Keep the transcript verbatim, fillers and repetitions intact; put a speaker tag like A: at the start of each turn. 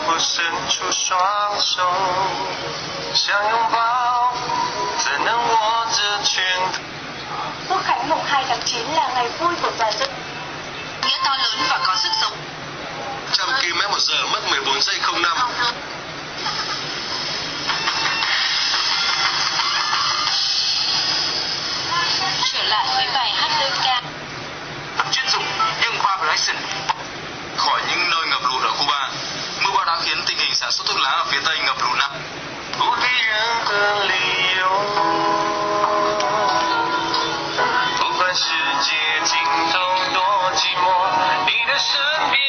A: 否伸出双手，想拥抱，怎能握着拳头。
B: Quốc khánh mùng hai tháng chín là ngày vui của toàn dân.
C: Nghĩa to lớn và có sức sống.
A: Trăm ki lô mét một giờ mất mười bốn giây không năm.
C: Trở lại với bài hát đơn ca.
D: Chuyên dụng nhưng vibration khỏi những nơi ngập lụt ở Cuba. Mưa bão đã khiến tình hình sản xuất thuốc lá ở phía Tây ngập lụt nặng.
A: 不给任何理由，不管世界尽头多寂寞，你的身边。